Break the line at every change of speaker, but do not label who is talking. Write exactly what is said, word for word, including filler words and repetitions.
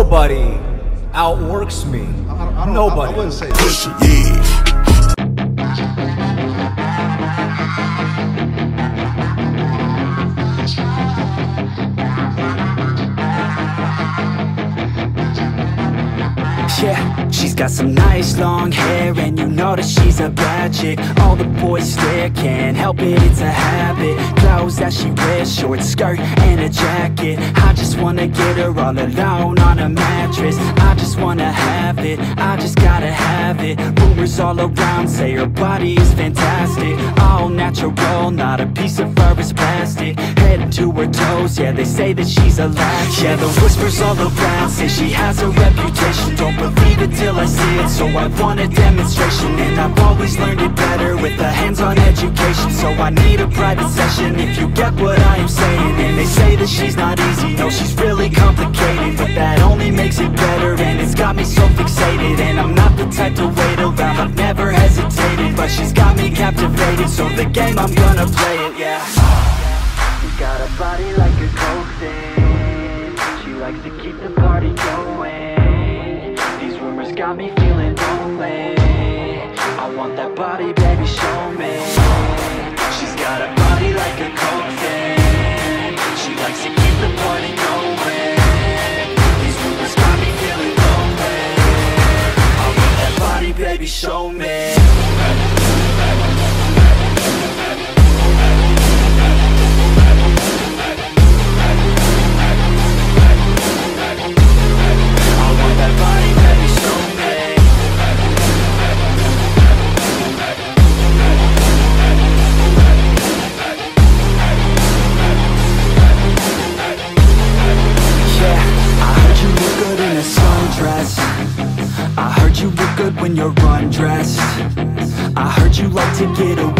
nobody outworks me.
I, I, I don't,
Nobody.
I, I wouldn't say that.
Yeah.
Yeah, she's got some nice long hair, and you know that she's a bad chick. All the boys stare, can't help it, it's a habit. Clothes that she wears, short skirt and a jacket. I just wanna get her all alone on a mattress. I just wanna have it, I just gotta have it. Rumors all around say her body is fantastic. All natural, not a piece of fur is plastic. Head to her toes, yeah, they say that she's a latch. Yeah, the whispers all around say she has a reputation. Don't believe it till I see it, so I want a demonstration. And I've always learned it better with a hands-on education. So I need a private session, if you get what I am saying. And they say that she's not easy, no, she's really complicated. But that only makes it better, and it's got me so fixated. And I'm not the type to wait around, I've never hesitated. But she's got me captivated, so the game, I'm gonna play it, yeah. She's got a body like a coke thing. She likes to keep the party going. Rumors got me feeling lonely. I want that body, baby, show me. She's got a body like a coke thing. She likes to keep the party going. These rumors got me feeling lonely. I want that body, baby, show me. I heard you look good when you're undressed. I heard you like to get away